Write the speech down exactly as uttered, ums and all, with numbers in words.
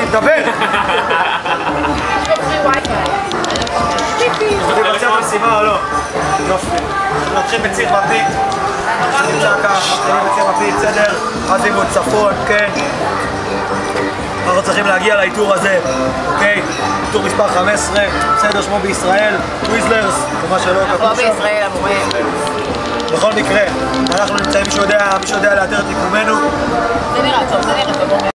דבר! אתה מבצע את המשימה או לא? יופי. אנחנו נתחיל בציר מפית. שנמצא ככה, מתחילים בציר מפית, בסדר? אז אימון צפון, כן? אנחנו צריכים להגיע לאיתור הזה, אוקיי? איתור מספר חמש עשרה, בסדר? שמו בישראל, טוויזלרס, ומה שלא כתוב שם. לא בישראל, אמורים. בכל מקרה, אנחנו נמצאים, מישהו יודע לאתר את מיקומנו? זה נראה טוב, זה נראה טוב.